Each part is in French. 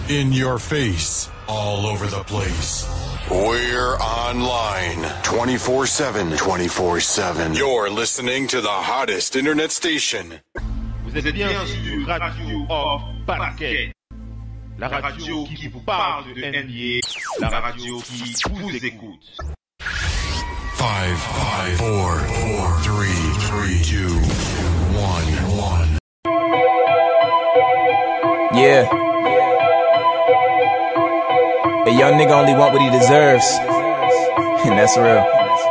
In your face, all over the place. We're online 24/7. 24/7. You're listening to the hottest internet station. Vous êtes bien sur Radio Off Basket. La radio qui vous parle de NBA. La radio qui vous écoute. 5, 4, 3, 2, 1. Yeah. A young nigga only want what he deserves. And that's real.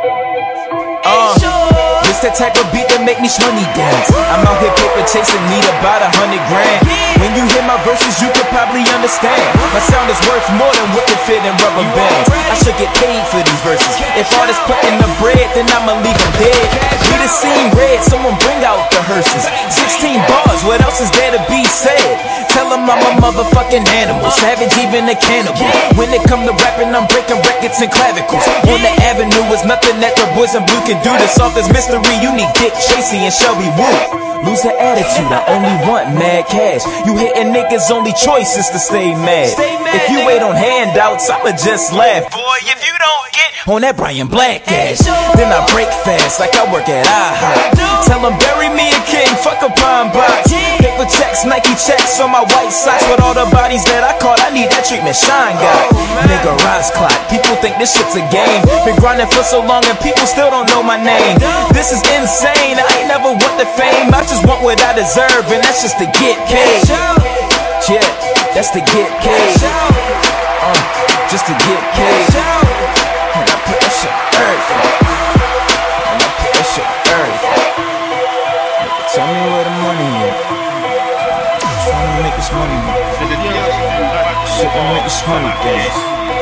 It's that type of beat that make me money dance. I'm out here paper chasing, need about 100 grand. When you hear my verses, you could probably understand. My sound is worth more than what can fit in rubber bands. I should get paid for these verses. If all this putting the bread, then I'ma leave them dead. We the scene red, someone bring out the hearses. 16 bars, what else is there to be said? Tell them I'm a motherfucking animal, savage, even a cannibal. When it come to rapping, I'm breaking records and clavicles. On the avenue is nothing that the boys in blue can do. To solve this mystery, you need Dick Tracy and Shelby Woo. Lose the attitude, I only want mad cash. You hitting niggas' only choice is to stay mad. If you wait on handouts, I'ma just laugh. Boy, if you don't get on that Brian Black cash, then I break fast like I work at IHOP. Tell them bury me a king, fuck a pine box. Paper checks, Nike checks on my white socks. With all the bodies that I caught, I need that treatment Shine got. Nigga, rise clock, people think this shit's a game. Been grinding for so long and people still don't know my name. This is insane, I ain't never want the fame. I just want what I deserve, and that's just to get paid. Yeah, that's to get paid. Just to get paid. And I put that shit earth. And I put that shit earth. Tell me where the money is. I'm trying to make this money. Shit, gonna make this money dance.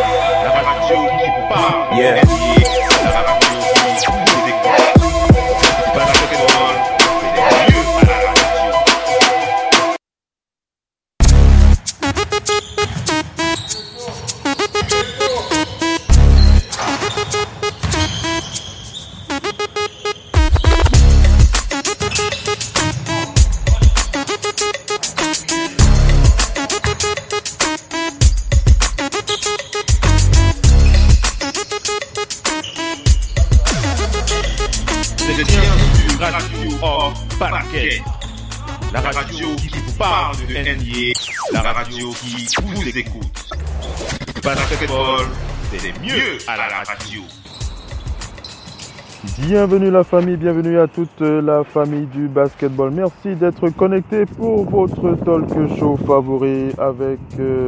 Yeah. La radio qui vous parle de NBA, la radio qui vous écoute. Basketball, c'est mieux à la radio. Bienvenue la famille, bienvenue à toute la famille du basketball. Merci d'être connecté pour votre talk show favori avec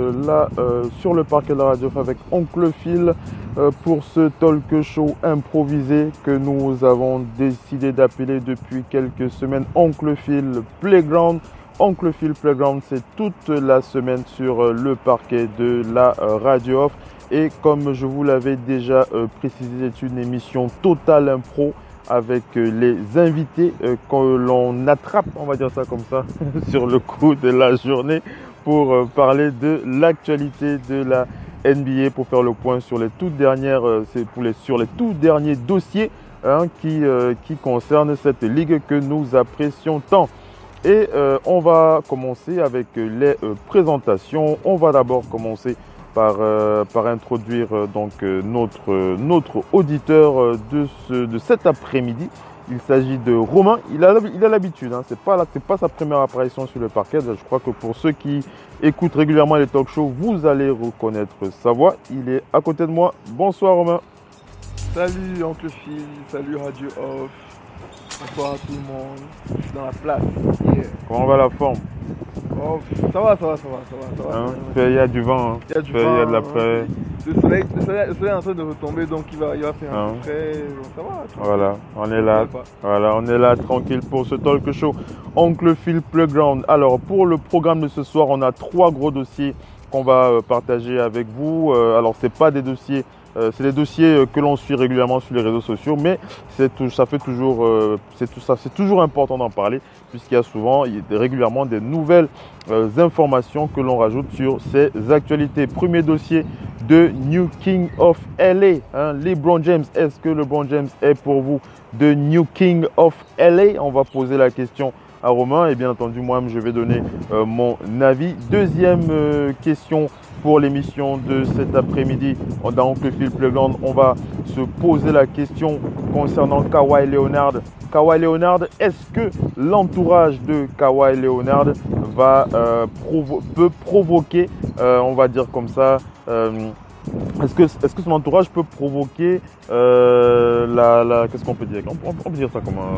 sur le parquet de la radio avec Oncle Phil pour ce talk show improvisé que nous avons décidé d'appeler depuis quelques semaines Oncle Phil Playground. Oncle Phil Playground, c'est toute la semaine sur le parquet de la radio off. Et comme je vous l'avais déjà précisé, c'est une émission totale impro avec les invités que l'on attrape, on va dire ça comme ça, sur le coup de la journée pour parler de l'actualité de la NBA, pour faire le point sur les toutes dernières, sur les tout derniers dossiers qui concernent cette ligue que nous apprécions tant. Et on va commencer avec les présentations. On va d'abord commencer par introduire donc notre auditeur de cet après-midi. Il s'agit de Romain. Il a l'habitude, hein. C'est pas sa première apparition sur le parquet. Je crois que pour ceux qui écoutent régulièrement les talk shows, vous allez reconnaître sa voix. Il est à côté de moi. Bonsoir Romain. Salut Oncle Phil, salut Radio Off. Bonsoir à tout le monde. Je suis dans la place. Yeah. Comment va la forme? Oh, ça va. Hein, il y a du vent, hein. Il y a de la fraîche. Le soleil est en train de retomber, donc il va faire un peu frais. Ça va. Voilà, on est là. Voilà, on est là tranquille pour ce talk show Oncle Phil Playground. Alors pour le programme de ce soir, on a 3 gros dossiers qu'on va partager avec vous. Alors c'est pas des dossiers. C'est des dossiers que l'on suit régulièrement sur les réseaux sociaux, mais c'est toujours important d'en parler puisqu'il y a régulièrement des nouvelles informations que l'on rajoute sur ces actualités. Premier dossier de New King of LA, LeBron James. Est-ce que LeBron James est pour vous the New King of LA? On va poser la question à Romain. Et bien entendu, moi-même, je vais donner mon avis. Deuxième question pour l'émission de cet après-midi. Dans Oncle Phil Playground, on va se poser la question concernant Kawhi Leonard. Kawhi Leonard, est-ce que l'entourage de Kawhi Leonard peut provoquer, on va dire comme ça, est-ce que son entourage peut provoquer qu'est-ce qu'on peut dire? On peut dire ça comment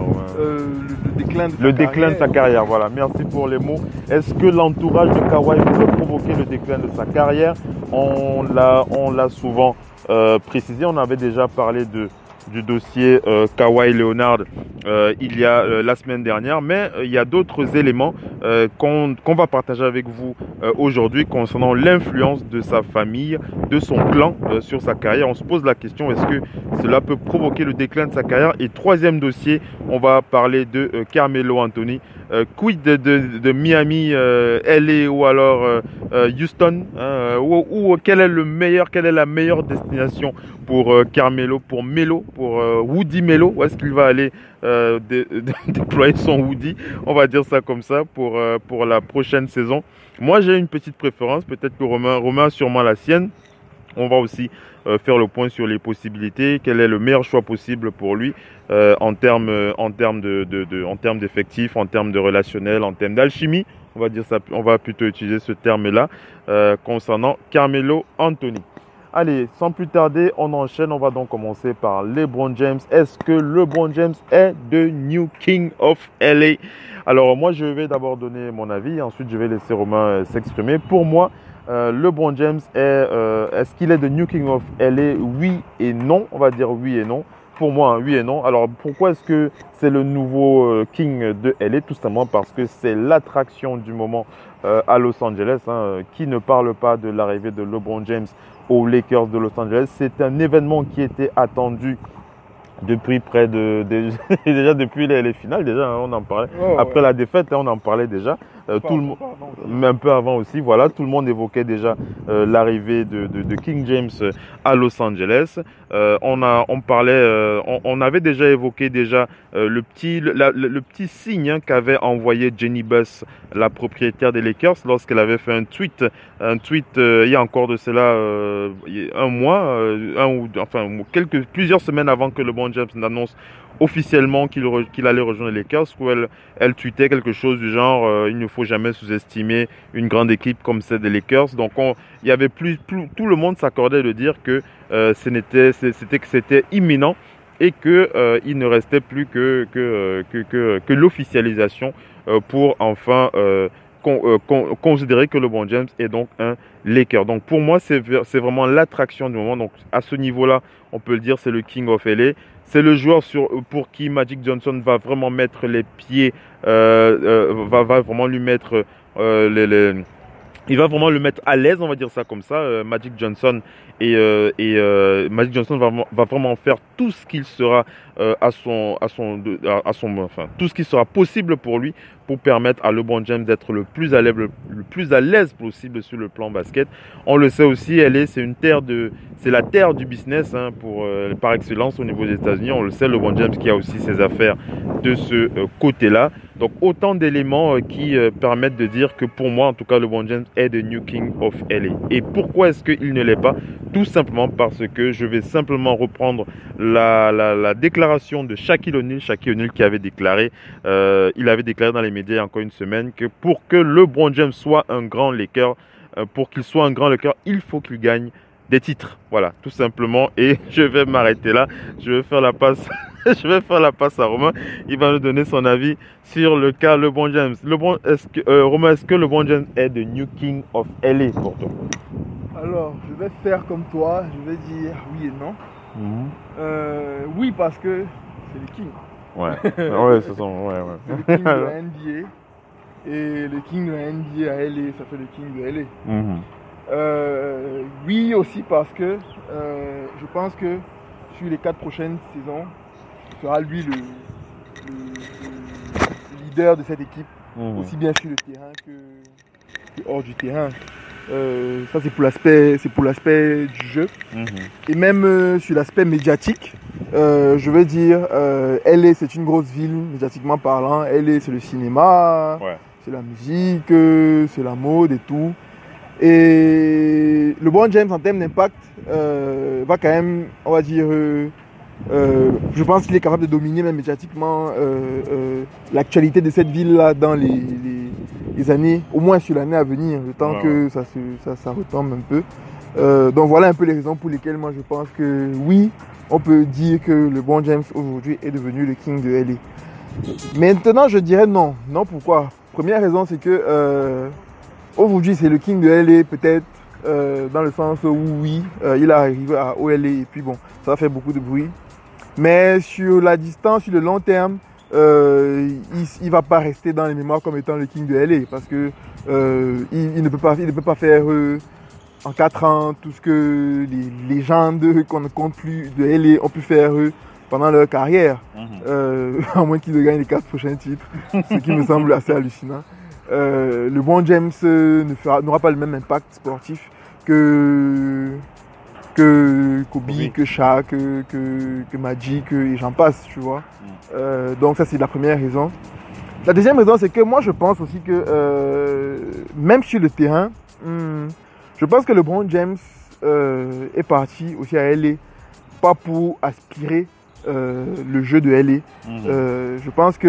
le déclin de sa carrière. Voilà, merci pour les mots. Est-ce que l'entourage de Kawhi peut provoquer le déclin de sa carrière? On l'a souvent précisé. On avait déjà parlé du dossier Kawhi Leonard il y a la semaine dernière, mais il y a d'autres éléments qu'on va partager avec vous aujourd'hui concernant l'influence de sa famille, de son clan sur sa carrière. On se pose la question, est-ce que cela peut provoquer le déclin de sa carrière? Et troisième dossier, on va parler de Carmelo Anthony. Quid de Miami, LA ou alors Houston, ou quelle est la meilleure destination pour Carmelo, pour Melo, pour Woody Melo? Où est-ce qu'il va aller déployer son Woody, on va dire ça comme ça, pour la prochaine saison? Moi, j'ai une petite préférence, peut-être que Romain a sûrement la sienne. On va aussi faire le point sur les possibilités, quel est le meilleur choix possible pour lui en termes d'effectifs, en termes de relationnel, en termes d'alchimie. On va dire ça, on va plutôt utiliser ce terme-là concernant Carmelo Anthony. Allez, sans plus tarder, on enchaîne. On va donc commencer par LeBron James. Est-ce que LeBron James est the new king of LA? Alors moi, je vais d'abord donner mon avis. Ensuite, je vais laisser Romain s'exprimer. Pour moi, LeBron James est-ce qu'il est the new king of LA? Oui et non. On va dire oui et non. Pour moi, oui et non. Alors, pourquoi est-ce que c'est le nouveau king de LA? Tout simplement parce que c'est l'attraction du moment à Los Angeles. Qui ne parle pas de l'arrivée de LeBron James aux Lakers de Los Angeles? C'est un événement qui était attendu depuis déjà depuis les finales, déjà, on en parlait. Après la défaite, on en parlait déjà. Mais un peu avant aussi, voilà, tout le monde évoquait déjà l'arrivée de King James à Los Angeles. On avait déjà évoqué le petit signe qu'avait envoyé Jenny Buss, la propriétaire des Lakers, lorsqu'elle avait fait un tweet il y a encore de cela un mois, plusieurs semaines avant que LeBron James n'annonce officiellement qu'il allait rejoindre les Lakers, où elle tweetait quelque chose du genre il ne faut jamais sous-estimer une grande équipe comme celle des Lakers. Donc il y avait tout le monde s'accordait de dire que c'était imminent et que il ne restait plus que l'officialisation pour enfin considérer que LeBron James est donc un Laker. Donc pour moi, c'est vraiment l'attraction du moment. Donc à ce niveau-là, on peut le dire, c'est le King of LA. C'est le joueur pour qui Magic Johnson va vraiment mettre les pieds, va vraiment lui mettre il va vraiment le mettre à l'aise, on va dire ça comme ça, Magic Johnson. Et Magic Johnson va vraiment faire tout ce qu'il sera tout ce qui sera possible pour lui pour permettre à LeBron James d'être le plus à l'aise possible sur le plan basket. On le sait aussi, c'est la terre du business par excellence au niveau des États-Unis. On le sait, LeBron James qui a aussi ses affaires de ce côté-là. Donc autant d'éléments qui permettent de dire que pour moi, en tout cas, LeBron James est the new king of LA. Et pourquoi est-ce qu'il ne l'est pas? Tout simplement parce que je vais simplement reprendre la déclaration de Shaquille O'Neal qui avait déclaré, il avait déclaré dans les médias il y a encore une semaine que pour que LeBron James soit un grand Laker, il faut qu'il gagne des titres. Voilà, tout simplement. Et je vais m'arrêter là. Je vais faire la passe. Je vais faire la passe à Romain. Il va nous donner son avis sur le cas LeBron James. Romain, est-ce que LeBron James est the new king of LA pour toi? Alors, je vais faire comme toi. Je vais dire oui et non. Oui, parce que c'est le king. Ouais, ouais, c'est ça. Ouais. C'est le king de la NBA. Et le king de la NBA à LA, ça fait le king de LA. Oui aussi parce que je pense que sur les 4 prochaines saisons, il sera lui le leader de cette équipe, aussi bien sur le terrain que hors du terrain. Ça, c'est pour l'aspect du jeu. Et même sur l'aspect médiatique, je veux dire, LA, c'est une grosse ville, médiatiquement parlant. LA, c'est le cinéma, c'est la musique, c'est la mode et tout. Et LeBron James, en termes d'impact, va quand même, on va dire, je pense qu'il est capable de dominer même médiatiquement l'actualité de cette ville-là dans les années, au moins sur l'année à venir, le temps que ça retombe un peu. Donc voilà un peu les raisons pour lesquelles moi je pense que oui, on peut dire que LeBron James aujourd'hui est devenu le king de LA. Maintenant je dirais non. Non, pourquoi? Première raison, c'est que aujourd'hui c'est le king de LA peut-être dans le sens où oui, il est arrivé à OLA et puis bon, ça fait beaucoup de bruit. Mais sur la distance, sur le long terme, il va pas rester dans les mémoires comme étant le king de LA parce que il ne peut pas faire en 4 ans tout ce que les légendes qu'on ne compte plus de LA ont pu faire pendant leur carrière, à moins qu'ils ne gagnent les 4 prochains titres, ce qui me semble assez hallucinant. LeBron James n'aura pas le même impact sportif que Kobe, que Shaq, que Magic et j'en passe, tu vois. Donc ça c'est la première raison. La deuxième raison, c'est que moi je pense aussi que même sur le terrain, je pense que LeBron James est parti aussi à LA pas pour aspirer le jeu de LA. Je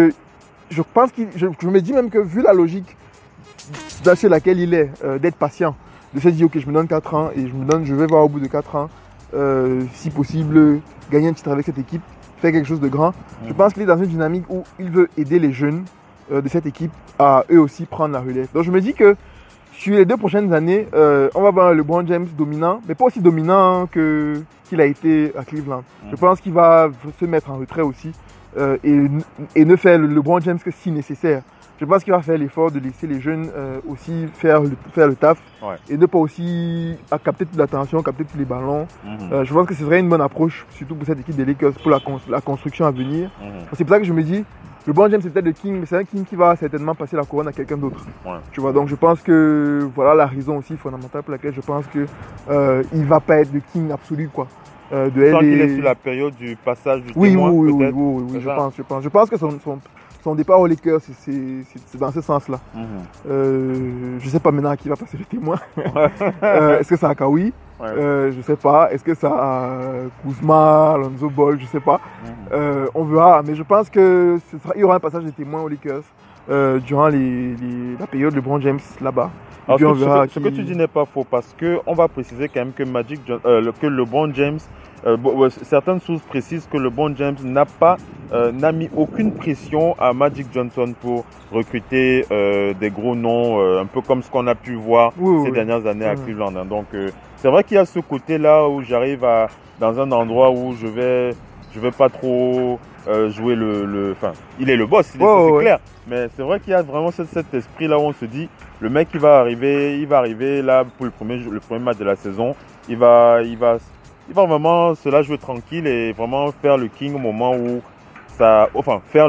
me dis même que vu la logique sur laquelle il est, d'être patient, de se dire ok, je me donne 4 ans et je vais voir au bout de 4 ans si possible gagner un titre avec cette équipe, faire quelque chose de grand. Je pense qu'il est dans une dynamique où il veut aider les jeunes de cette équipe à eux aussi prendre la relève. Donc je me dis que sur les 2 prochaines années, on va voir LeBron James dominant, mais pas aussi dominant qu'il a été à Cleveland. Je pense qu'il va se mettre en retrait aussi et ne faire le LeBron James que si nécessaire. Je pense qu'il va faire l'effort de laisser les jeunes aussi faire le taf et ne pas aussi capter toute l'attention, capter tous les ballons. Je pense que ce serait une bonne approche, surtout pour cette équipe des Lakers, pour la construction à venir. C'est pour ça que je me dis, LeBron James c'est peut-être le king, mais c'est un king qui va certainement passer la couronne à quelqu'un d'autre. Tu vois, donc je pense que voilà la raison aussi fondamentale pour laquelle je pense que il va pas être le king absolu quoi. Tu sens qu'il est sur la période du passage du témoin, peut-être. Oui, je pense que son départ aux Lakers, c'est dans ce sens-là. Je ne sais pas maintenant qui va passer le témoin. Est-ce que c'est à Kawhi? Je ne sais pas. Est-ce que c'est à Kuzma, Lonzo Ball? Je ne sais pas. On verra. Mais je pense qu'il y aura un passage de témoin aux Lakers durant la période de LeBron James là-bas. Alors, ce que tu dis n'est pas faux parce qu'on va préciser quand même que que LeBron James, certaines sources précisent que LeBron James n'a mis aucune pression à Magic Johnson pour recruter des gros noms, un peu comme ce qu'on a pu voir ces dernières années à Cleveland. Donc c'est vrai qu'il y a ce côté-là où j'arrive dans un endroit où je vais pas trop jouer enfin, il est le boss, c'est clair. Mais c'est vrai qu'il y a vraiment cet esprit-là où on se dit, le mec il va arriver là pour le premier match de la saison, il va vraiment cela jouer tranquille et vraiment faire le king au moment où ça, enfin faire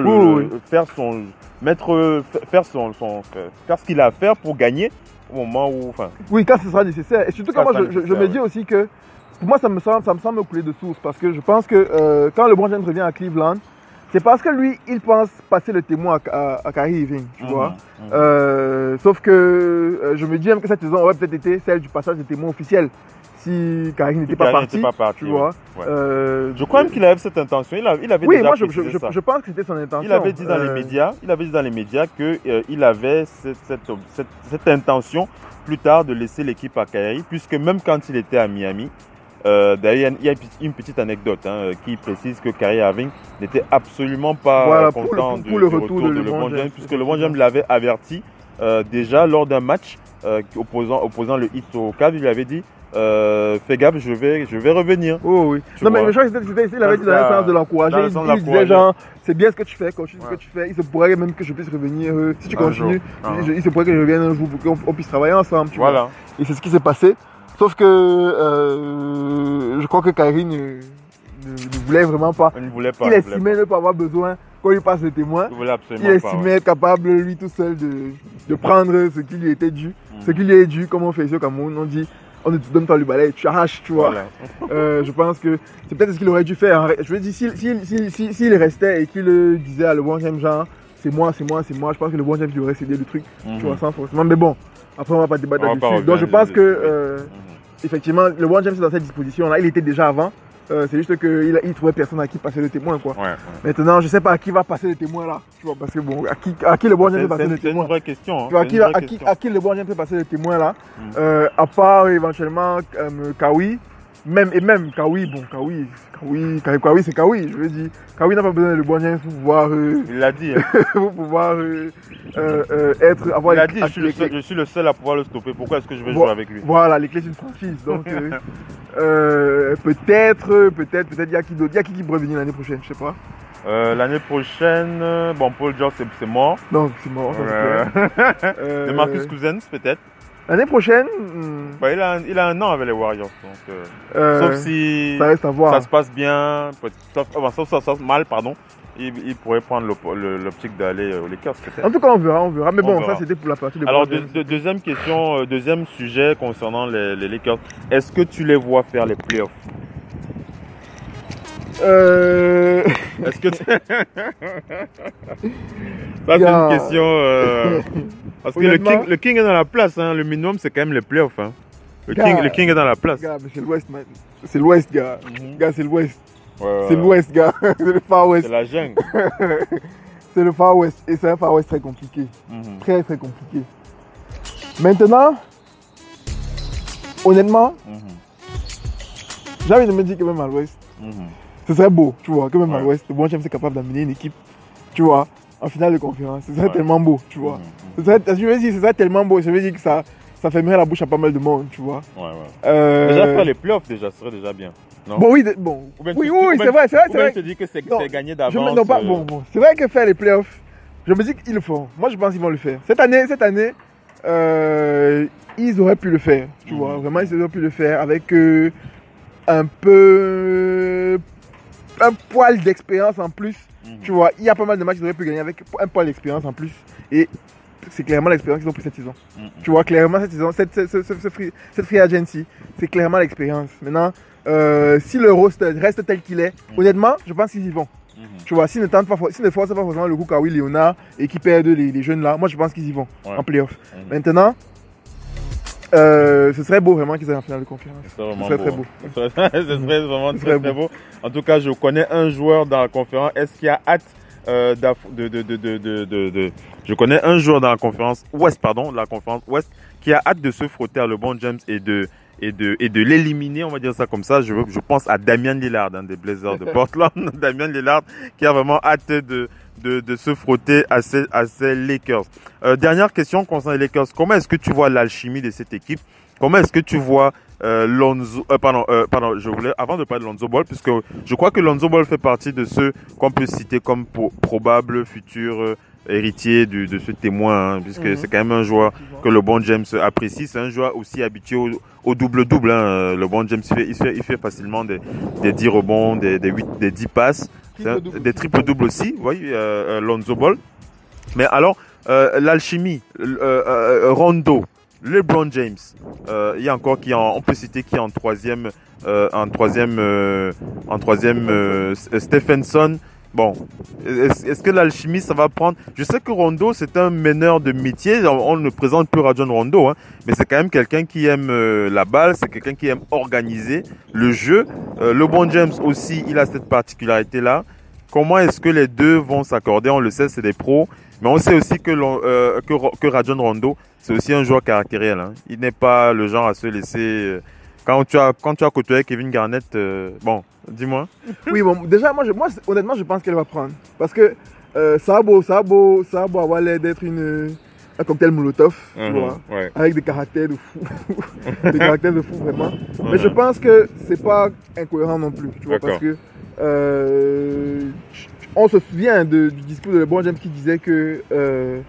ce qu'il a à faire pour gagner au moment où, enfin. Oui, quand ce sera nécessaire. Et surtout quand moi je me dis aussi que pour moi ça me semble couler de source parce que je pense que quand LeBron James revient à Cleveland, c'est parce que lui, il pense passer le témoin à Kyrie Irving, tu vois. Sauf que je me dis même que cette saison aurait peut-être été celle du passage de témoin officiel si Kyrie n'était pas parti, tu vois. Je crois même qu'il avait cette intention. Il avait oui, déjà moi je pense que c'était son intention. Il avait dit dans les médias, qu'il avait cette intention plus tard de laisser l'équipe à Kyrie, puisque même quand il était à Miami. D'ailleurs, il y a une petite anecdote qui précise que Kyrie Irving n'était absolument pas content du retour de LeBron James, puisque LeBron James l'avait averti déjà lors d'un match opposant le Heat au Cavs. Il lui avait dit fais gaffe, je vais revenir. Oh oui. Non, mais je crois qu'il avait dit dans le sens de l'encourager. Il disait genre, c'est bien ce que tu fais, continue ce que tu fais. Il se pourrait même que je puisse revenir. Si tu continues, il se pourrait que je revienne un jour pour qu'on puisse travailler ensemble. Tu vois. Et c'est ce qui s'est passé. Sauf que je crois que Kyrie ne voulait vraiment pas. Il estimait ne pas avoir besoin quand il passe le témoin. Il estimait être capable lui tout seul de prendre ce qui lui était dû. Ce qui lui est dû, comme on fait ici au Cameroun, on dit on ne te donne pas le balai, tu arraches, tu vois. Voilà. Je pense que c'est peut-être ce qu'il aurait dû faire. Je veux dire, s'il restait et qu'il disait à LeBron James, genre, c'est moi, je pense que LeBron James lui aurait cédé le truc, tu vois, sans forcément. Mais bon, après on va pas débattre là-dessus. Donc je pense que, effectivement, LeBron James est dans cette disposition-là, il était déjà avant. C'est juste qu'il trouvait personne à qui passer le témoin, quoi. Ouais. Maintenant, je sais pas à qui va passer le témoin là, tu vois, parce que bon, à qui LeBron James peut passer le témoin. C'est une vraie question. Tu vois, à qui LeBron James peut passer le témoin là, à part éventuellement Kawhi, même Kawhi, bon, Kawhi c'est Kawhi, je veux dire. Kawhi n'a pas besoin de LeBron James pour pouvoir. Il l'a dit. Pour pouvoir avoir. Il a dit, je suis le seul à pouvoir le stopper. Pourquoi est-ce que je vais jouer avec lui? Voilà, les clés d'une franchise. Donc, peut-être, il y a qui d'autre? Il y a qui pourrait venir l'année prochaine, je sais pas. L'année prochaine, bon, Paul George, c'est mort. Non, c'est mort. De Marcus Cousins, peut-être. L'année prochaine, il a un an avec les Warriors. Donc, sauf si ça reste à voir. Ça se passe bien, sauf ça se passe mal, pardon. Il pourrait prendre l'optique d'aller aux Lakers, peut-être. En tout cas, on verra. Mais bon, ça c'était pour la partie de. Alors, deuxième question, deuxième sujet concernant les Lakers. Est-ce que tu les vois faire les playoffs? Est-ce que ça c'est une question parce que le King est dans la place, hein. Le minimum c'est quand même les playoffs, hein. Le King est dans la place. Gars, mais c'est l'Ouest, man. C'est l'Ouest, gars. Gars, c'est l'Ouest. Ouais. C'est l'Ouest, gars. C'est le Far West. C'est la jungle. C'est le Far West et c'est un Far West très compliqué. Très très compliqué. Maintenant, honnêtement, j'ai envie de me dire que même à l'Ouest, ce serait beau, tu vois, que même à l'Ouest, le bon James est capable d'amener une équipe, tu vois, en finale de conférence. Ce serait tellement beau, tu vois. Je veux dire, ce serait tellement beau, je veux dire que ça fermerait la bouche à pas mal de monde, tu vois. Déjà faire les playoffs, ce serait déjà bien. Non? Bon, oui, c'est vrai. Je te dis que c'est gagné d'avance. C'est vrai que faire les playoffs, je me dis qu'ils le font. Moi, je pense qu'ils vont le faire. Cette année, ils auraient pu le faire, tu vois. Vraiment, ils auraient pu le faire avec un poil d'expérience en plus. Tu vois, il y a pas mal de matchs qu'ils auraient pu gagner avec un poil d'expérience en plus. Et c'est clairement l'expérience qu'ils ont pris cette saison. Tu vois, clairement, cette saison, cette free agency, c'est clairement l'expérience. Maintenant, si le roster reste tel qu'il est, honnêtement, je pense qu'ils y vont. Tu vois, s'ils ne forcent pas forcément le coup Kawhi Leonard et qu'ils perdent les jeunes là, moi je pense qu'ils y vont en playoff. Maintenant, ce serait beau vraiment qu'ils aient en finale de conférence. Ce serait très beau. Ce serait vraiment très beau. En tout cas, je connais un joueur dans la conférence. Est-ce qu'il a hâte je connais un joueur dans la conférence Ouest, qui a hâte de se frotter à LeBron James et de l'éliminer, on va dire ça comme ça. Je pense à Damian Lillard, des Blazers de Portland. Damian Lillard qui a vraiment hâte de se frotter à ces Lakers. Dernière question concernant les Lakers. Comment est-ce que tu vois l'alchimie de cette équipe? Comment est-ce que tu vois Lonzo, je voulais, avant de parler de Lonzo Ball, puisque je crois que Lonzo Ball fait partie de ceux qu'on peut citer comme probable futur héritier de ce témoin, hein, puisque c'est quand même un joueur que LeBron James apprécie. C'est un joueur aussi habitué au double-double. Hein. LeBron James, il fait facilement des 10 rebonds, des 10 passes, des triples-doubles aussi, oui, Lonzo Ball. Mais alors, l'alchimie, Rondo, LeBron James, il y a encore on peut citer qui est en troisième, Stephenson. Bon, est-ce que l'alchimie ça va prendre? Je sais que Rondo c'est un meneur de métier, on ne présente plus Rajon Rondo, hein, mais c'est quand même quelqu'un qui aime la balle, c'est quelqu'un qui aime organiser le jeu. LeBron James aussi, il a cette particularité là. Comment est-ce que les deux vont s'accorder? On le sait, c'est des pros, mais on sait aussi que Rajon Rondo c'est aussi un joueur caractériel, hein. Il n'est pas le genre à se laisser. Quand tu as côtoyé Kevin Garnett, bon, dis-moi. Oui, bon, déjà, moi, honnêtement, je pense qu'elle va prendre. Parce que ça a beau avoir l'air d'être un cocktail Molotov, tu vois, avec des caractères de fou. Des caractères de fou, vraiment. Mais je pense que c'est pas incohérent non plus, tu vois, parce que on se souvient du discours de LeBron James qui disait que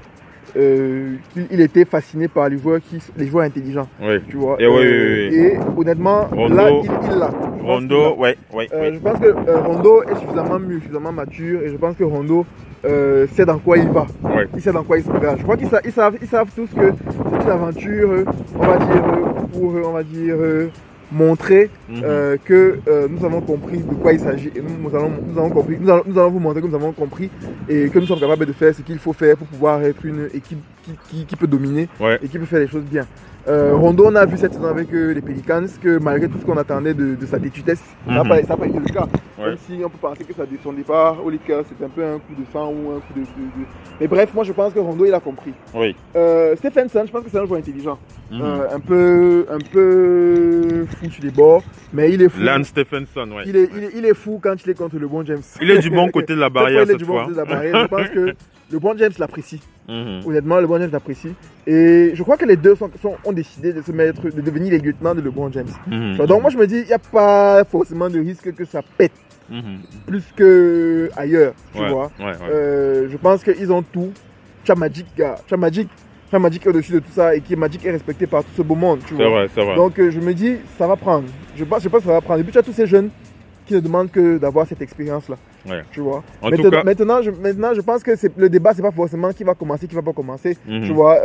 qu'il était fasciné par les joueurs intelligents. Oui. Tu vois. Et, et honnêtement, Rondo, là, il l'a. Rondo, oui. Je pense que Rondo est suffisamment mûr, suffisamment mature, et je pense que Rondo sait dans quoi il va. Ouais. Il sait dans quoi il s'engage. Je crois qu'ils savent tous que c'est une aventure, on va dire, montrer que nous avons compris de quoi il s'agit, et nous allons vous montrer que nous avons compris et que nous sommes capables de faire ce qu'il faut faire pour pouvoir être une équipe qui peut dominer et qui peut faire les choses bien. Rondo, on a vu cette saison avec les Pelicans que malgré tout ce qu'on attendait de sa détutesse, ça n'a pas été le cas. Même si on peut penser que son départ au Lakers c'était un peu un coup de sang ou un coup de... Mais bref, moi je pense que Rondo il a compris. Oui. Stephenson, je pense que c'est un joueur intelligent. Un peu fou sur les bords, mais il est fou. Lance Stephenson, oui. Il est fou quand il est contre le bon James. Il est du bon côté de la barrière cette fois. Je pense que le bon James l'apprécie. Honnêtement, le bon James l'apprécie. Et je crois que les deux ont décidé de devenir les lieutenants de LeBron James. Donc moi je me dis, il n'y a pas forcément de risque que ça pète plus qu'ailleurs. Tu vois. Je pense qu'ils ont tout. Tu as Magic, gars. Tu as Magic au-dessus de tout ça et qui Magic est respecté par tout ce beau monde. Tu vois. C'est vrai. Donc je me dis, ça va prendre. Je pense que ça va prendre. Et puis tu as tous ces jeunes qui ne demandent que d'avoir cette expérience-là. Tu vois. Maintenant, je pense que le débat, c'est pas forcément qui va commencer, qui va pas commencer. Tu vois.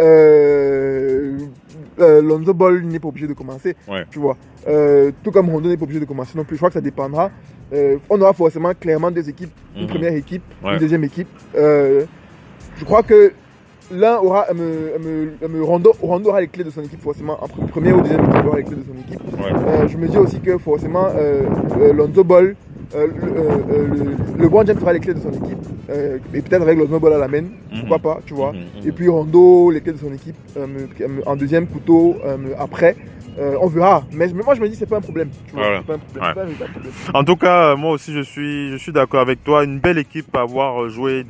Lonzo Ball n'est pas obligé de commencer. Tu vois. Tout comme Rondo n'est pas obligé de commencer non plus. Je crois que ça dépendra. On aura forcément clairement deux équipes. Une première équipe, une deuxième équipe. Je crois que l'un aura Rondo aura les clés de son équipe forcément. En première ou deuxième équipe, il aura les clés de son équipe. Je me dis aussi que forcément Lonzo Ball, le bon James aura les clés de son équipe. Et peut-être avec Lonzo Ball à la main, pourquoi pas, tu vois. Et puis Rondo, les clés de son équipe en deuxième couteau après. On verra, mais moi je me dis c'est pas un problème. Tu vois, c'est pas un problème. En tout cas, moi aussi je suis d'accord avec toi. Une belle équipe à avoir joué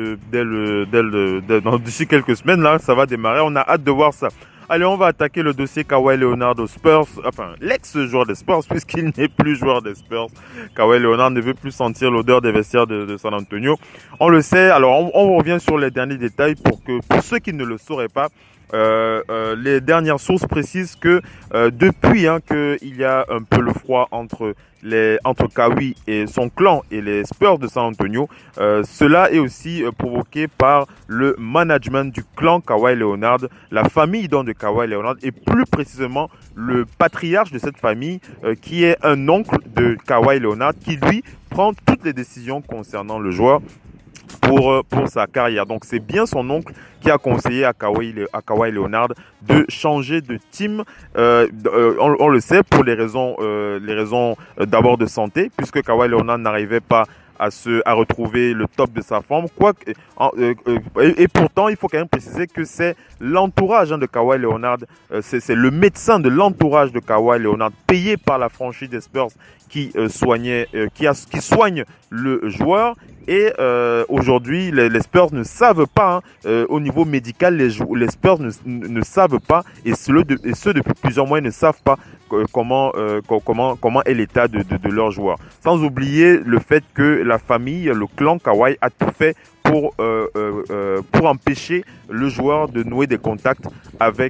d'ici quelques semaines là, ça va démarrer. On a hâte de voir ça. Allez, on va attaquer le dossier Kawhi Leonard aux Spurs, enfin l'ex-joueur des Spurs puisqu'il n'est plus joueur des Spurs. Kawhi Leonard ne veut plus sentir l'odeur des vestiaires de San Antonio. On le sait. Alors on revient sur les derniers détails pour ceux qui ne le sauraient pas. Les dernières sources précisent que depuis qu'il y a un peu le froid entre Kawhi et son clan et les Spurs de San Antonio, cela est aussi provoqué par le management du clan Kawhi Leonard, la famille donc de Kawhi Leonard et plus précisément le patriarche de cette famille qui est un oncle de Kawhi Leonard qui lui prend toutes les décisions concernant le joueur pour sa carrière. Donc c'est bien son oncle qui a conseillé à Kawhi Leonard de changer de team. On le sait pour les raisons d'abord de santé, puisque Kawhi Leonard n'arrivait pas à retrouver le top de sa forme. Et pourtant, il faut quand même préciser que c'est l'entourage de Kawhi Leonard, c'est le médecin de l'entourage de Kawhi Leonard, payé par la franchise des Spurs, qui soigne le joueur. Et aujourd'hui, les Spurs ne savent pas, au niveau médical, les Spurs ne savent pas, et ceux depuis plusieurs mois ne savent pas comment est l'état de leurs joueurs. Sans oublier le fait que la famille, le clan Kawhi a tout fait pour empêcher le joueur de nouer des contacts avec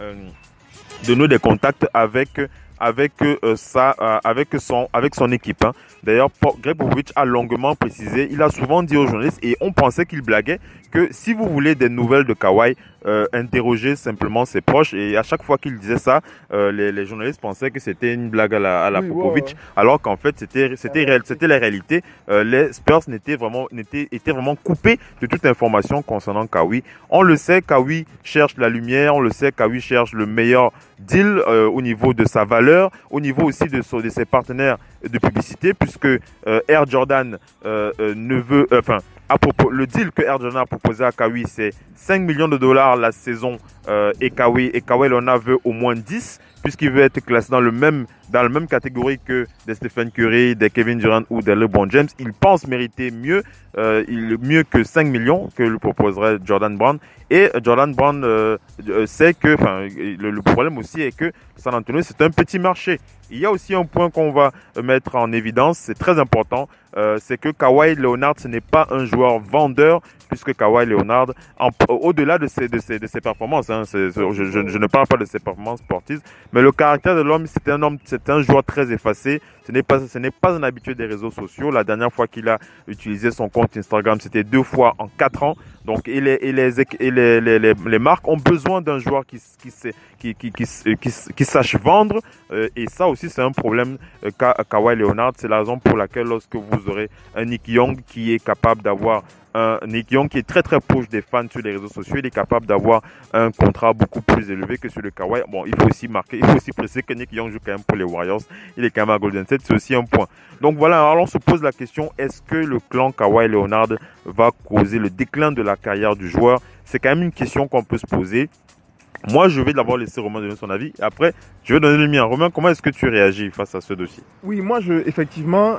son équipe. D'ailleurs, Greg Popovich a longuement précisé, il a souvent dit aux journalistes, et on pensait qu'il blaguait, que si vous voulez des nouvelles de Kawhi, interrogez simplement ses proches. Et à chaque fois qu'il disait ça, les journalistes pensaient que c'était une blague à la Popovich, alors qu'en fait c'était la réalité. Les Spurs étaient vraiment coupés de toute information concernant Kawhi. On le sait, Kawhi cherche la lumière, on le sait, Kawhi cherche le meilleur deal au niveau de sa valeur, au niveau aussi de ses partenaires de publicité, puisque Air Jordan le deal que Air Jordan a proposé à Kawhi, c'est $5 millions la saison, et Kawhi Leonard veut au moins 10, puisqu'il veut être classé dans la même catégorie que des Stephen Curry, des Kevin Durant ou des LeBron James, il pense mériter mieux que 5 millions que lui proposerait Jordan Brown. Et Jordan Brown sait que, le problème aussi est que San Antonio, c'est un petit marché. Il y a aussi un point qu'on va mettre en évidence, c'est très important, c'est que Kawhi Leonard, ce n'est pas un joueur vendeur, puisque Kawhi Leonard, au-delà de ses performances, hein, je ne parle pas de ses performances sportives, mais le caractère de l'homme, c'est un joueur très effacé. Ce n'est pas un habitué des réseaux sociaux. La dernière fois qu'il a utilisé son compte Instagram, c'était 2 fois en 4 ans. Donc, les marques ont besoin d'un joueur qui sache vendre. Et ça aussi, c'est un problème Kawhi Leonard. C'est la raison pour laquelle lorsque vous aurez un Nick Young qui est capable d'avoir Nick Young qui est très très proche des fans sur les réseaux sociaux, il est capable d'avoir un contrat beaucoup plus élevé que celui de Kawhi. Bon, il faut aussi préciser que Nick Young joue quand même pour les Warriors, il est quand même à Golden State, c'est aussi un point. Donc voilà, alors on se pose la question, est-ce que le clan Kawhi Leonard va causer le déclin de la carrière du joueur? C'est quand même une question qu'on peut se poser. Moi, je vais d'abord laisser Romain donner son avis. Après, je vais donner le mien. Romain, comment est-ce que tu réagis face à ce dossier? Oui, moi, effectivement,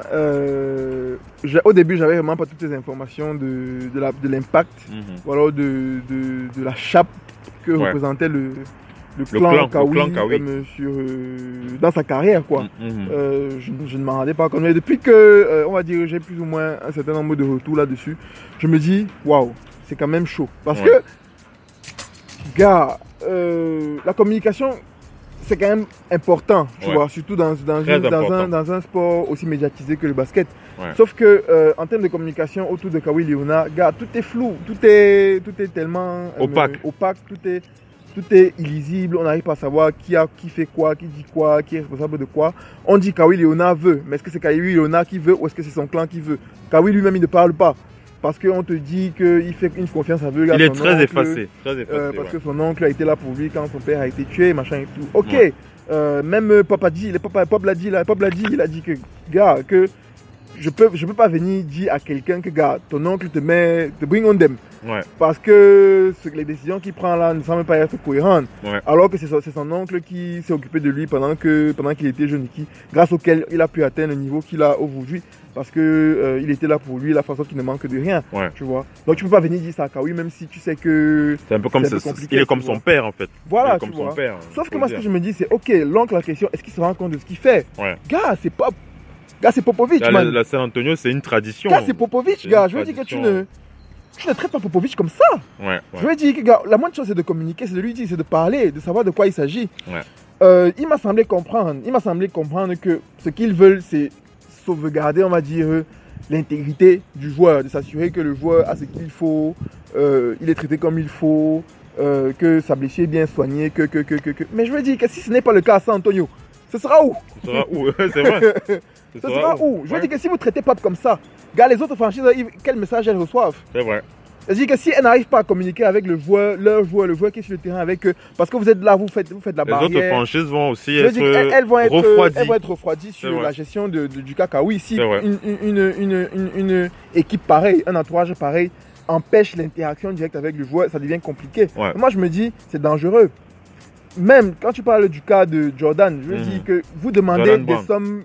au début, j'avais vraiment pas toutes les informations de l'impact, voilà, de la chape que représentait le clan Kawhi dans sa carrière, quoi. Je ne m'en rendais pas compte. Mais depuis que, on va dire, j'ai plus ou moins un certain nombre de retours là-dessus, je me dis, waouh, c'est quand même chaud. Parce que, gars, la communication, c'est quand même important, tu vois, surtout dans un sport aussi médiatisé que le basket. Sauf que en termes de communication autour de Kawhi Leonard, gars, tout est flou, tout est tellement opaque, tout est illisible, on n'arrive pas à savoir qui fait quoi, qui dit quoi, qui est responsable de quoi. On dit Kawhi Leonard veut, mais est-ce que c'est Kawhi Leonard qui veut ou est-ce que c'est son clan qui veut? Kawhi lui-même, il ne parle pas. Parce qu'on te dit qu'il fait une confiance aveugle à son oncle. Il est très effacé. Parce que son oncle a été là pour lui quand son père a été tué, machin et tout. Ok, même Pop l'a dit, il a dit que, gars, que je peux pas venir dire à quelqu'un que, gars, ton oncle te bring on them. Parce que les décisions qu'il prend là ne semblent pas être cohérentes. Alors que c'est son oncle qui s'est occupé de lui pendant qu'il était jeune, grâce auquel il a pu atteindre le niveau qu'il a aujourd'hui. Parce que il était là pour lui, la façon qu'il ne manque de rien, tu vois. Donc tu peux pas venir dire ça à Kawhi, même si tu sais que c'est un peu comme il est comme son père en fait. Voilà, comme son père. Sauf que moi ce que je me dis c'est ok, l'oncle la question, est-ce qu'il se rend compte de ce qu'il fait? Gars, c'est Popovic, man. La San Antonio, c'est une tradition. Gars, c'est Popovic, gars. Je veux dire que tu ne traites pas Popovic comme ça. Je veux dire que, gars, la moindre chose c'est de communiquer, c'est de lui dire, c'est de parler, de savoir de quoi il s'agit. Il m'a semblé comprendre que ce qu'ils veulent, c'est sauvegarder, on va dire, l'intégrité du joueur, de s'assurer que le joueur a ce qu'il faut, il est traité comme il faut, que sa blessure est bien soignée, Mais je veux dire que si ce n'est pas le cas à San Antonio, ce sera où? C'est vrai. Ce sera où? Je veux dire que si vous ne traitez pas comme ça, gars, les autres franchises, quel message elles reçoivent? C'est vrai. C'est-à-dire que si elles n'arrivent pas à communiquer avec le joueur qui est sur le terrain avec eux, parce que vous êtes là, vous faites la barrière. Les autres franchises vont aussi elles vont être refroidies sur la gestion du cas Kawhi. Si une équipe pareille, un entourage pareil empêche l'interaction directe avec le joueur, ça devient compliqué. Moi, je me dis, c'est dangereux. Même quand tu parles du cas de Jordan, je veux dire que vous demandez des sommes,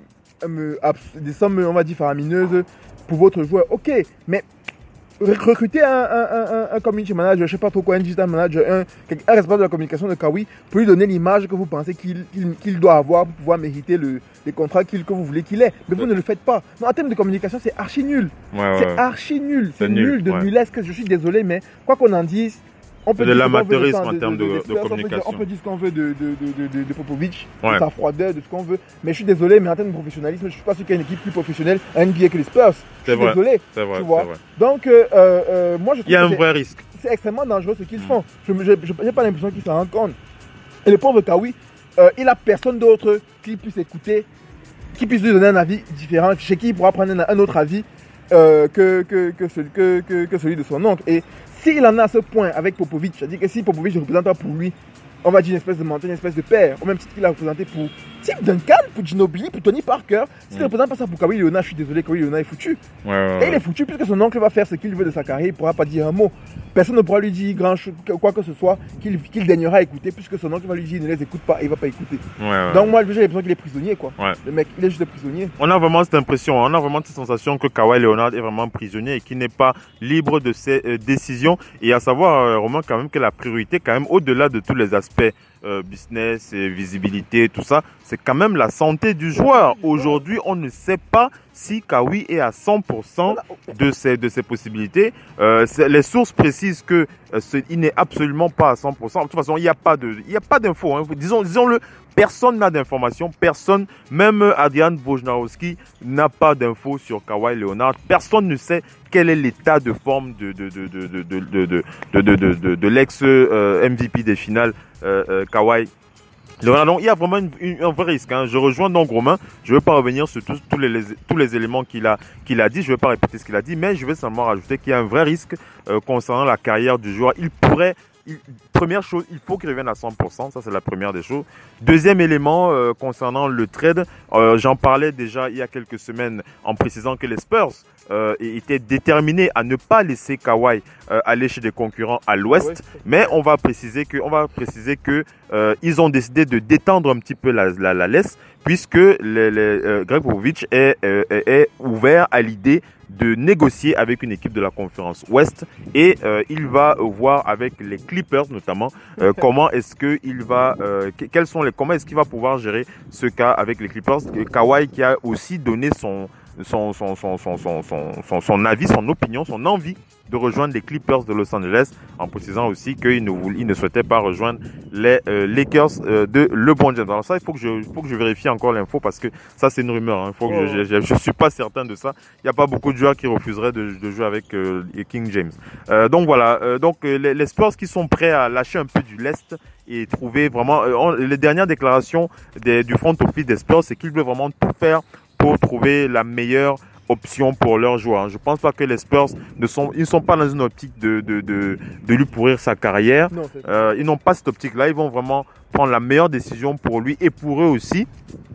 on va dire, faramineuses pour votre joueur. Ok, mais recruter un community manager, je ne sais pas trop quoi, un digital manager, un responsable de la communication de Kawhi, pour lui donner l'image que vous pensez qu'il doit avoir pour pouvoir mériter les contrats que vous voulez qu'il ait. Mais vous ne le faites pas. Non, en termes de communication, c'est archi nul. C'est archi nul. C'est nul de nulesque. Je suis désolé, mais quoi qu'on en dise, on peut dire de l'amateurisme en termes de communication. On peut dire ce qu'on veut de Popovic, de sa froideur, de ce qu'on veut. Mais je suis désolé, mais en termes de professionnalisme, je ne suis pas sûr qu'il y ait une équipe plus professionnelle à NBA que les Spurs. Je suis désolé. C'est vrai. Donc, moi, je trouve il y a un vrai risque. C'est extrêmement dangereux ce qu'ils font. Je n'ai pas l'impression qu'ils s'en rendent compte. Et le pauvre Kawhi, il n'a personne d'autre qui puisse écouter, qui puisse lui donner un avis différent, chez qui il pourra prendre un autre avis que celui de son oncle. Et s'il en a à ce point avec Popovic, c'est-à-dire que si Popovic ne représente pas pour lui, on va dire une espèce de mentor, une espèce de père, au même titre qu'il a représenté pour Tim Duncan, pour Ginobili, pour Tony Parker. Si tu ne représentes pas ça pour Kawhi Leonard, je suis désolé, Kawhi Leonard est foutu. Et il est foutu puisque son oncle va faire ce qu'il veut de sa carrière, il ne pourra pas dire un mot. Personne ne pourra lui dire quoi que ce soit qu'il daignera écouter puisque son oncle va lui dire ne les écoute pas et il ne va pas écouter. Donc moi j'ai l'impression qu'il est prisonnier quoi. Le mec, il est juste prisonnier. On a vraiment cette impression, on a vraiment cette sensation que Kawhi Leonard est vraiment prisonnier et qu'il n'est pas libre de ses décisions. Et à savoir, Romain, quand même que la priorité, quand même, au-delà de tous les aspects business, et visibilité, tout ça, c'est quand même la santé du joueur. Aujourd'hui, on ne sait pas si Kawhi est à 100% de ses possibilités. Les sources précisent que il n'est absolument pas à 100%. De toute façon, il n'y a pas d'infos. Hein. Disons-le, personne n'a d'informations. Personne, même Adrian Wojnarowski, n'a pas d'infos sur Kawhi Leonard. Personne ne sait quel est l'état de forme de l'ex-MVP des finales, Kawhi Leonard. Donc, il y a vraiment un vrai risque. Hein. Je rejoins donc Romain. Je ne vais pas revenir sur tous les éléments qu'il a dit. Je ne vais pas répéter ce qu'il a dit, mais je vais seulement rajouter qu'il y a un vrai risque concernant la carrière du joueur. Première chose, il faut qu'il revienne à 100%, ça c'est la première des choses. Deuxième élément concernant le trade, j'en parlais déjà il y a quelques semaines en précisant que les Spurs étaient déterminés à ne pas laisser Kawhi aller chez des concurrents à l'ouest, mais on va préciser que ils ont décidé de détendre un petit peu la laisse puisque Greg Popovich est ouvert à l'idée de négocier avec une équipe de la conférence Ouest et il va voir avec les Clippers notamment comment est-ce qu'il va comment est-ce qu'il va pouvoir gérer ce cas avec les Clippers. Kawhi qui a aussi donné son avis, son opinion, son envie de rejoindre les Clippers de Los Angeles, en précisant aussi qu'il ne souhaitait pas rejoindre les Lakers de LeBron James. Alors ça, il faut que je vérifie encore l'info parce que ça c'est une rumeur. Hein. Je suis pas certain de ça. Il n'y a pas beaucoup de joueurs qui refuseraient de jouer avec King James. Donc voilà. Les Spurs qui sont prêts à lâcher un peu du lest et trouver vraiment les dernières déclarations du front office des Spurs, c'est qu'ils veulent vraiment tout faire pour trouver la meilleure option pour leurs joueurs. Je pense pas que les Spurs ne sont pas dans une optique de lui pourrir sa carrière. Non, ils n'ont pas cette optique-là. Ils vont vraiment prendre la meilleure décision pour lui et pour eux aussi.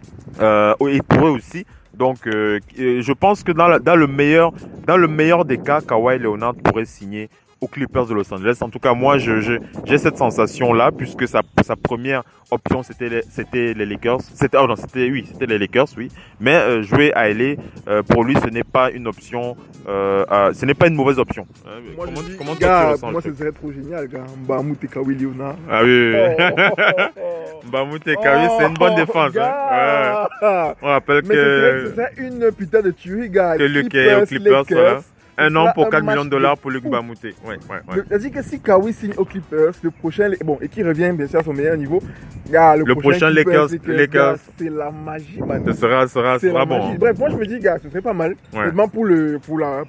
Donc, je pense que dans le meilleur des cas, Kawhi Leonard pourrait signer aux Clippers de Los Angeles. En tout cas, moi, j'ai cette sensation-là, puisque sa première option, c'était les Lakers. C'était les Lakers, oui. Mais jouer à LA, pour lui, ce n'est pas une option, ce n'est pas une mauvaise option. Moi, ce serait trop génial, gars. Mbamute et Kawhi Leonard. Ah oui. Mbamute et Kawhi, c'est une bonne défense. Hein. Ouais. On rappelle que ce serait une putain de tuerie, gars. Que Luke est aux Clippers, voilà. Un an pour 4 millions de dollars pour Luc Mbamute. C'est-à-dire que si Kawhi signe aux Clippers, le prochain, et qui revient bien sûr à son meilleur niveau, gars, le prochain Lakers, c'est la magie, man. Ce sera bon. Bref, moi je me dis, gars, ce serait pas mal. Justement pour le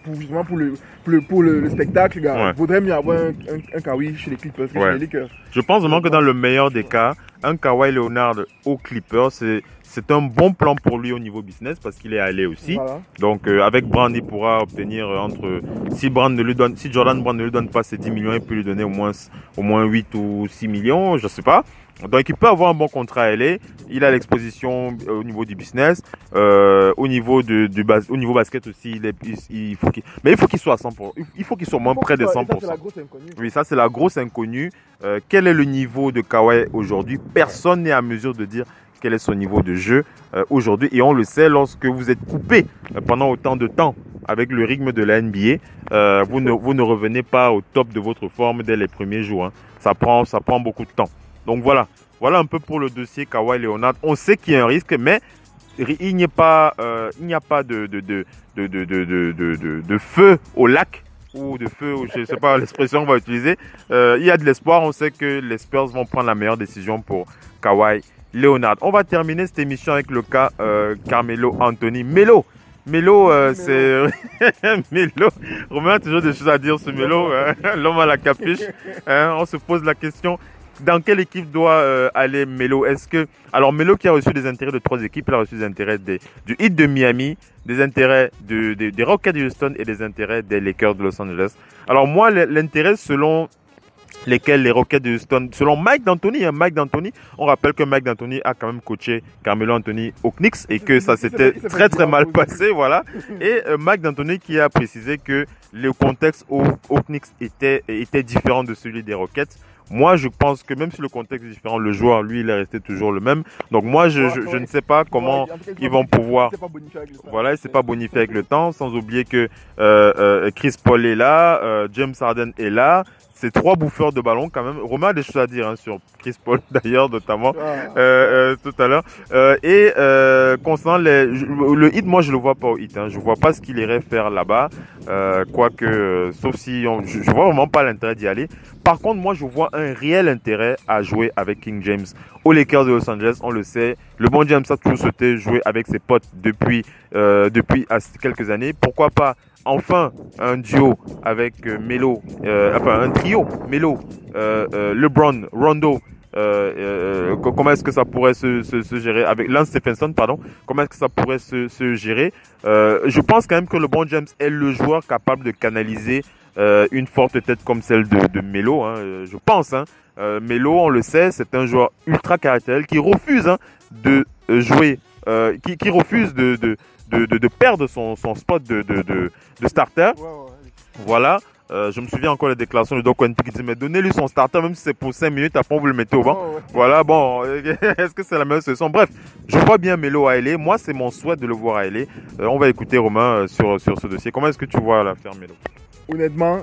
spectacle, gars. Il vaudrait mieux avoir un Kawhi chez les Clippers que chez les Lakers. Je pense vraiment que dans le meilleur des cas, un Kawhi Leonard aux Clippers, c'est un bon plan pour lui au niveau business parce qu'il est allé aussi. Voilà. Donc avec Brand, il pourra obtenir si Jordan Brand ne lui donne pas ses 10 millions, il peut lui donner au moins 8 ou 6 millions, je sais pas. Donc il peut avoir un bon contrat à LA. Il a l'exposition au niveau du business, au niveau basket aussi. Il faut qu'il soit à 100%. Il faut qu'il soit moins près de 100%. Ça, c'est la grosse inconnue. Oui, ça c'est la grosse inconnue. Quel est le niveau de Kawhi aujourd'hui? Personne n'est à mesure de dire quel est son niveau de jeu aujourd'hui. Et on le sait, lorsque vous êtes coupé pendant autant de temps avec le rythme de la NBA, vous ne revenez pas au top de votre forme dès les premiers jours. Hein. Ça prend beaucoup de temps. Donc voilà un peu pour le dossier Kawhi Leonard. On sait qu'il y a un risque, mais il n'y a pas de feu au lac ou de feu, je ne sais pas l'expression qu'on va utiliser. Il y a de l'espoir. On sait que les Spurs vont prendre la meilleure décision pour Kawhi Leonard. On va terminer cette émission avec le cas Carmelo Anthony. Melo, c'est Melo. Romain a toujours des choses à dire sur Melo, l'homme à la capuche. On se pose la question, dans quelle équipe doit aller Melo? Alors Melo qui a reçu des intérêts de 3 équipes, il a reçu des intérêts du Heat de Miami, des intérêts des Rockets de Houston et des intérêts des Lakers de Los Angeles. Alors moi, l'intérêt selon lesquels les Rockets de Houston, selon Mike D'Antoni, on rappelle que Mike D'Antoni a quand même coaché Carmelo Anthony aux Knicks et que ça s'était très mal passé, voilà. Et Mike D'Antoni qui a précisé que le contexte aux Knicks était différent de celui des Rockets. Moi, je pense que même si le contexte est différent, le joueur, lui, il est resté toujours le même. Donc moi, je ne sais pas comment ils vont pouvoir... Voilà, il ne s'est pas bonifié avec le temps, sans oublier que Chris Paul est là, James Harden est là. C'est 3 bouffeurs de ballon quand même. Romain a des choses à dire sur Chris Paul d'ailleurs, notamment tout à l'heure. Concernant le hit, moi je le vois pas au hit. Je vois pas ce qu'il irait faire là-bas. Quoique, sauf si je vois vraiment pas l'intérêt d'y aller. Par contre, moi je vois un réel intérêt à jouer avec King James. Aux Lakers de Los Angeles, on le sait. Le bon James a toujours souhaité jouer avec ses potes depuis quelques années. Pourquoi pas enfin un duo avec Melo, enfin un trio Melo, LeBron, Rondo. Comment est-ce que ça pourrait se gérer avec Lance Stephenson, pardon. Comment est-ce que ça pourrait se gérer? Je pense quand même que le bon James est le joueur capable de canaliser une forte tête comme celle de Melo. Je pense. Melo, on le sait, c'est un joueur ultra caractériel qui refuse de jouer, qui refuse de perdre son spot de starter. Voilà. Je me souviens encore la déclaration de Doc Wenty qui dit mais donnez-lui son starter même si c'est pour 5 minutes, après vous le mettez au banc. Voilà, bon, est-ce que c'est la même solution? Bref, je vois bien Melo à LA. Moi, c'est mon souhait de le voir à LA. On va écouter Romain sur ce dossier. Comment est-ce que tu vois l'affaire Melo? Honnêtement,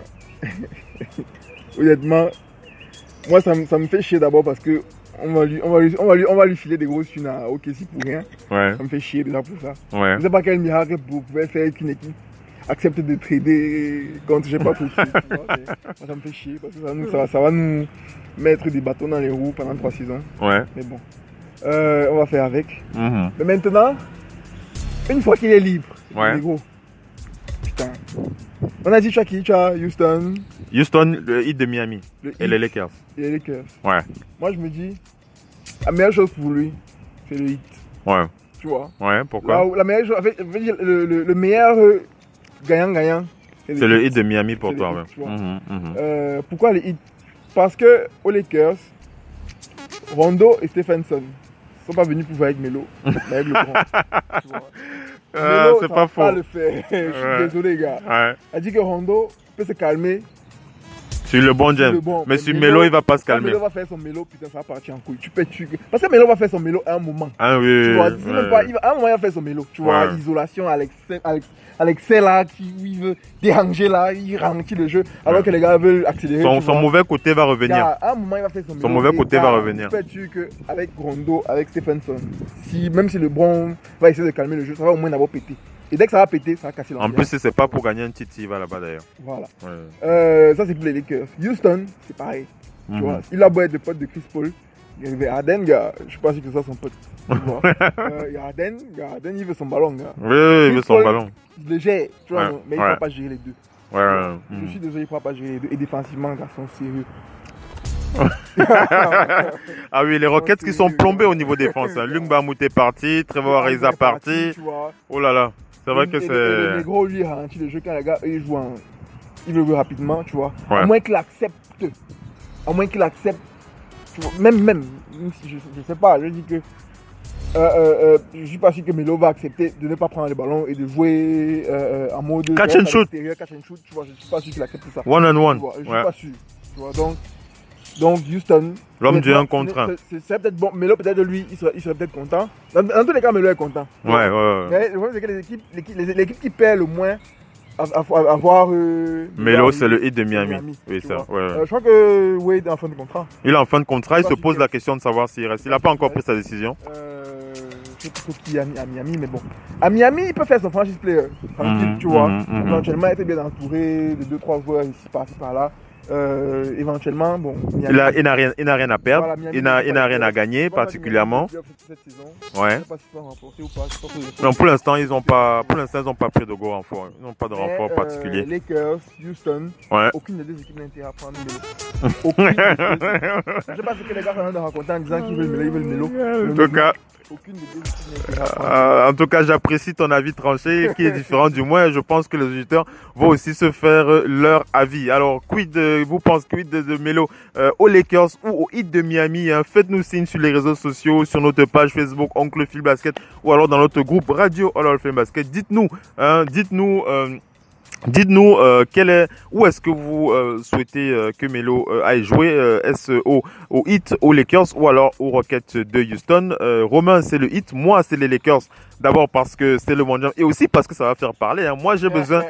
moi ça me fait chier d'abord parce que on va lui filer des grosses thunes à OKC pour rien. Ouais. Ça me fait chier déjà pour ça. Ouais. Je ne sais pas quel miracle pouvait faire qu'une équipe accepte de trader contre je sais pas pour qui. Ça me fait chier parce que ça va nous mettre des bâtons dans les roues pendant 3 saisons. Ouais. Mais bon, on va faire avec. Mais maintenant, une fois qu'il est libre, les gros, putain. On a dit tu as Houston. Houston, le Heat de Miami et les Lakers. Ouais. Moi je me dis, la meilleure chose pour lui, c'est le Heat. Ouais. Tu vois. Ouais, pourquoi? La meilleure chose, le meilleur gagnant-gagnant. C'est le Heat de Miami pour toi. Pourquoi le Heat? Parce que aux Lakers, Rondo et Stephenson ne sont pas venus pour jouer avec Melo, mais avec le grand. Tu vois. C'est pas faux. Pas le faire. Je suis désolé, gars. Ouais. Elle dit que Rondo peut se calmer. Sur le bon James. Mais sur Melo, il va pas se calmer. Melo va faire son Melo, putain, ça va partir en couille. Parce que Melo va faire son Melo à un moment. Ah oui. Tu vois, à un moment, il va faire son Melo. Tu vois, isolation, Alexei là, il veut déranger là, il ralentit le jeu, alors que les gars veulent accélérer. Son mauvais côté va revenir. À un moment, il va faire son Melo. Son mauvais côté va revenir. Je peux être sûr qu'avec Rondo, avec Stephenson, même si le bon va essayer de calmer le jeu, ça va au moins d'abord péter. Et dès que ça va péter, ça va casser l'ambiance. En plus, c'est pas pour gagner un titre, il va là-bas d'ailleurs. Voilà. Ça, c'est pour les Lakers. Houston, c'est pareil. Tu vois, il a beau être le pote de Chris Paul. Il y a Harden, gars. Je suis pas sûr que ce soit son pote. Il y a Harden, il veut son ballon, gars. Oui, il veut son ballon. Il le gère, tu vois, mais il ne peut pas gérer les deux. Je suis désolé, il ne pourra pas gérer les deux. Et défensivement, garçon sérieux. Ah oui, les Rockets qui sont plombés au niveau défense. Luc Bamout est parti, Trevor Ariza parti. Oh là là, c'est vrai que c'est. Les gros, lui, ralentit le jeu quand les gars, eux, ils veulent jouer rapidement, tu vois. À moins qu'il accepte. Même si je sais pas, je dis que je suis pas sûr que Melo va accepter de ne pas prendre le ballon et de jouer en mode catch and shoot, tu vois, je suis pas sûr qu'il accepte ça. One on one. Je suis pas sûr. Tu vois, donc Houston, l'homme du 1 contre 1. C'est peut-être bon, Melo peut-être lui, il serait peut-être content. Dans tous les cas, Melo est content. Ouais. Mais le problème c'est que l'équipe qui perd le moins à voir Melo, c'est le Heat de Miami. Oui, ça. Je crois que Wade est en fin de contrat. Il est en fin de contrat, il se pose la question de savoir s'il reste. Il n'a pas encore pris sa décision. Je sais qu'il est à Miami, mais bon. À Miami, il peut faire son franchise player. Tranquille, tu vois. Éventuellement, il était bien entouré de 2-3 joueurs ici, par là. Éventuellement, bon. Il n'a rien à perdre. Voilà, il n'a rien à gagner, particulièrement. Cette saison. Ouais. Je sais pas si ils remporter ou pas. Non, pour l'instant, ils n'ont pas pris de gros renforts. Ils n'ont pas de renfort particulier. Lakers, Houston. Ouais. Aucune des deux équipes n'a intérêt à prendre Melo. Aucune. Je sais pas ce que les gars sont en train de raconter en disant qu'ils veulent Melo. En tout cas. Aucune des deux équipes n'a intérêt à prendre. En tout cas, j'apprécie ton avis tranché, qui est différent du moins. Je pense que les auditeurs vont aussi se faire leur avis. Alors, quid vous pensez quid de Melo aux Lakers ou au Heat de Miami, hein, faites-nous signe sur les réseaux sociaux, sur notre page Facebook Oncle Phil Basket ou alors dans notre groupe Radio All All Fame Basket. Dites-nous, où est-ce que vous souhaitez que Melo aille jouer, est-ce au Heat, aux Lakers ou alors aux Rockets de Houston. Romain, c'est le Heat, moi c'est les Lakers. D'abord parce que c'est le mondial et aussi parce que ça va faire parler. Hein. Moi j'ai besoin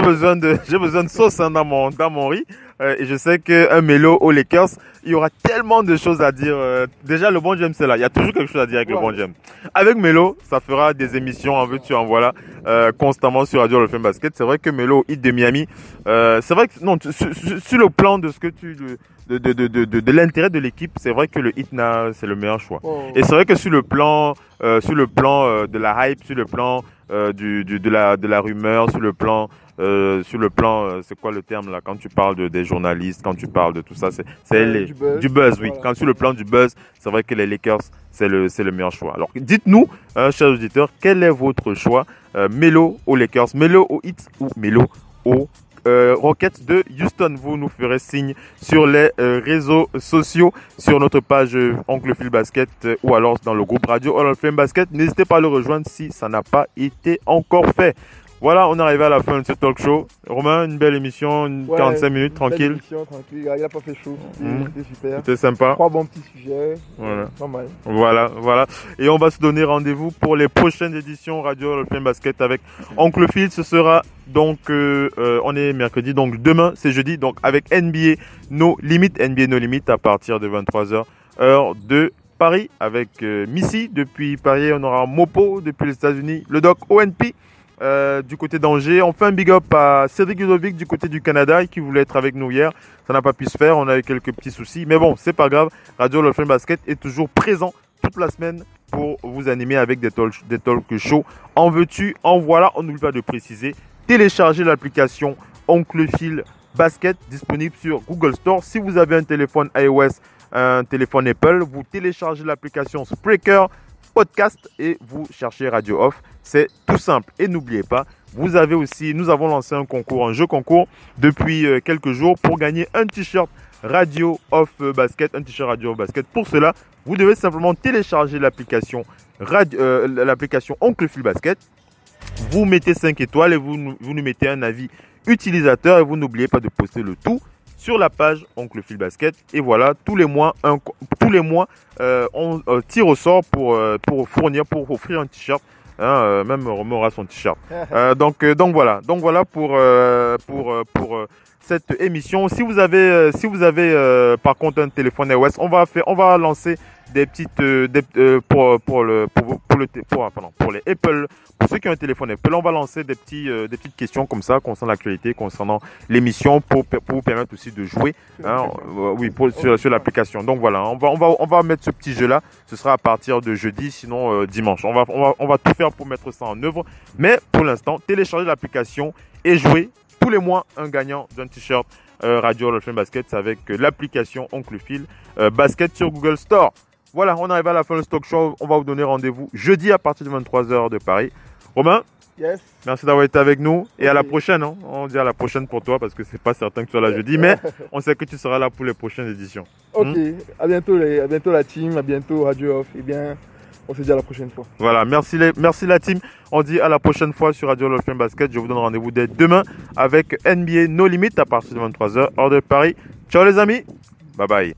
de sauce hein, dans mon riz. Et je sais qu'un Melo aux Lakers, il y aura tellement de choses à dire. Déjà le bon James c'est là, il y a toujours quelque chose à dire avec le bon James. Avec Melo, ça fera des émissions en veux-tu en voilà constamment sur Radio Hall of Fame Basket. C'est vrai que Melo au Heat de Miami, c'est vrai que non sur le plan de ce que de l'intérêt de l'équipe, c'est vrai que le Heat c'est le meilleur choix. Et c'est vrai que sur le plan de la hype, sur le plan de la rumeur, sur le plan c'est quoi le terme là quand tu parles des journalistes, quand tu parles de tout ça, c'est du buzz, oui. Voilà. Quand sur le plan du buzz, c'est vrai que les Lakers c'est le meilleur choix. Alors dites-nous, chers auditeurs, quel est votre choix, Melo aux Lakers, Melo au Heat ou Melo au Rockets de Houston? Vous nous ferez signe sur les réseaux sociaux, sur notre page Oncle Phil Basket ou alors dans le groupe Radio All of Fame Basket. N'hésitez pas à le rejoindre si ça n'a pas été encore fait. Voilà, on est arrivé à la fin de ce talk show. Romain, une belle émission, 45 minutes, tranquille. Belle émission, tranquille. Il n'a pas fait chaud. C'était super. C'était sympa. 3 bons petits sujets. Voilà. Normal. Voilà. Et on va se donner rendez-vous pour les prochaines éditions Radio Hall of Fame Basket avec Oncle Phil. Ce sera donc, on est mercredi, donc demain, c'est jeudi, donc avec NBA No Limit à partir de 23h, heure de Paris, avec Missy depuis Paris. On aura Mopo depuis les États-Unis, le doc ONP. Du côté d'Angers, on fait un big up à Cédric Ludovic du côté du Canada qui voulait être avec nous hier, ça n'a pas pu se faire, on a eu quelques petits soucis, mais bon, c'est pas grave. Radio Hall of Fame Basket est toujours présent toute la semaine pour vous animer avec des talk shows. En veux-tu, en voilà. On n'oublie pas de préciser, téléchargez l'application Oncle Phil Basket disponible sur Google Store. Si vous avez un téléphone iOS, un téléphone Apple, vous téléchargez l'application Spreaker Podcast et vous cherchez Radio Off. C'est tout simple. Et n'oubliez pas, nous avons lancé un jeu concours depuis quelques jours pour gagner un t-shirt Radio Off Basket, un t-shirt Radio Off Basket. Pour cela, vous devez simplement télécharger l'application Oncle Phil Basket. Vous mettez 5 étoiles et vous nous mettez un avis utilisateur et vous n'oubliez pas de poster le tout sur la page Oncle Phil Basket. Et voilà, tous les mois, on tire au sort pour offrir un t-shirt. Même Romain aura son t-shirt. Donc voilà pour cette émission. Si vous avez par contre un téléphone iOS, on va lancer des petites pour les Apple. Pour ceux qui ont un téléphone Apple, on va lancer des petites questions comme ça concernant l'actualité, concernant l'émission pour vous permettre aussi de jouer sur l'application. Donc voilà, on va mettre ce petit jeu là. Ce sera à partir de jeudi, sinon dimanche. On va tout faire pour mettre ça en œuvre. Mais pour l'instant, téléchargez l'application et jouez tous les mois un gagnant d'un t-shirt Radio Hall of Fame Basket avec l'application Oncle Phil Basket sur Google Store. Voilà, on arrive à la fin de ce talk show. On va vous donner rendez-vous jeudi à partir de 23h de Paris. Romain, yes. Merci d'avoir été avec nous et à la prochaine. Hein. On dit à la prochaine pour toi parce que c'est pas certain que tu sois là jeudi, mais on sait que tu seras là pour les prochaines éditions. Ok, à bientôt la team, à bientôt Radio Off. Eh bien, on se dit à la prochaine fois. Voilà, merci la team. On dit à la prochaine fois sur Radio Hall of Fame Basket. Je vous donne rendez-vous dès demain avec NBA No Limit à partir de 23h, hors de Paris. Ciao les amis, bye bye.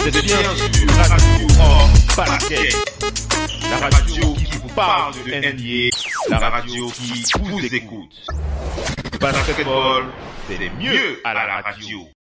êtes bien sur Radio Hors Basket. La radio qui vous parle de NBA. La radio qui vous écoute. Basketball, c'est mieux à la radio.